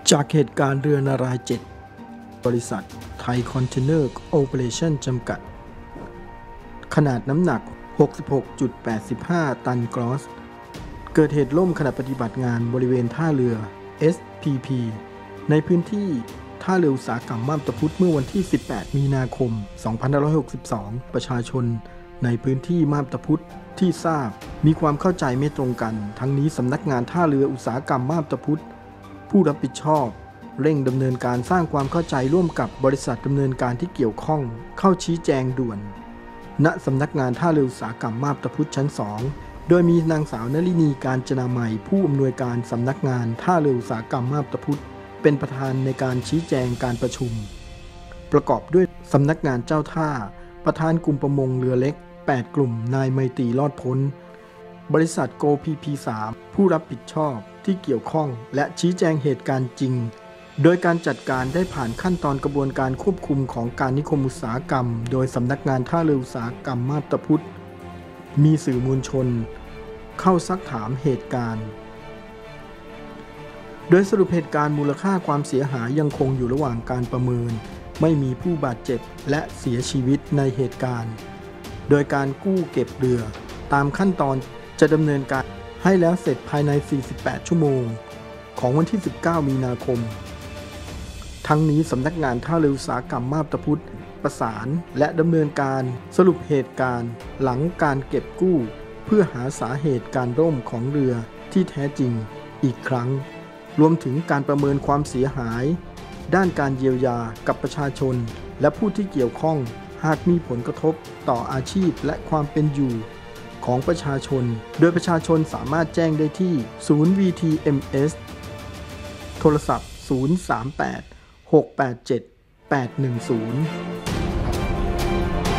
จากเหตุการณ์เรือนาราย7บริษัทไทยคอนเทนเนอร์โอเปอเรชั่นจำกัดขนาดน้ำหนัก 66.85 ตันกรอสเกิดเหตุล่มขณะปฏิบัติงานบริเวณท่าเรือ SPP ในพื้นที่ท่าเรืออุตสาหกรรมมาบตาพุธเมื่อวันที่ 18 มีนาคม 2562 ประชาชนในพื้นที่มาบตาพุธที่ทราบมีความเข้าใจไม่ตรงกันทั้งนี้สำนักงานท่าเรืออุตสาหกรรมมาบตาพุธผู้รับผิดชอบเร่งดำเนินการสร้างความเข้าใจร่วมกับบริษัทดำเนินการที่เกี่ยวข้องเข้าชี้แจงด่วนณสำนักงานท่าเรืออุตสาหกรรมมาบตาพุธชั้น 2โดยมีนางสาวนลินีการจนามัยผู้อำนวยการสำนักงานท่าเรืออุตสาหกรรมมาบตาพุธเป็นประธานในการชี้แจงการประชุมประกอบด้วยสำนักงานเจ้าท่าประธานกลุ่มประมงเรือเล็ก8กลุ่มนายไมตรีรอดพ้นบริษัทโก PP3 ผู้รับผิดชอบที่เกี่ยวข้องและชี้แจงเหตุการณ์จริงโดยการจัดการได้ผ่านขั้นตอนกระบวนการควบคุมของการนิคมอุตสาหกรรมโดยสำนักงานท่าเรืออุตสาหกรรมมาบตาพุธมีสื่อมวลชนเข้าซักถามเหตุการณ์โดยสรุปเหตุการณ์มูลค่าความเสียหายยังคงอยู่ระหว่างการประเมินไม่มีผู้บาดเจ็บและเสียชีวิตในเหตุการณ์โดยการกู้เก็บเรือตามขั้นตอนจะดำเนินการให้แล้วเสร็จภายใน 48 ชั่วโมงของวันที่ 19 มีนาคมทั้งนี้สำนักงานท่าเรืออุตสาหกรรมมาบตาพุธประสานและดำเนินการสรุปเหตุการณ์หลังการเก็บกู้เพื่อหาสาเหตุการล่มของเรือที่แท้จริงอีกครั้งรวมถึงการประเมินความเสียหายด้านการเยียวยากับประชาชนและผู้ที่เกี่ยวข้องหากมีผลกระทบต่ออาชีพและความเป็นอยู่ของประชาชนโดยประชาชนสามารถแจ้งได้ที่ศูนย์ VTMS โทรศัพท์ 038 687 810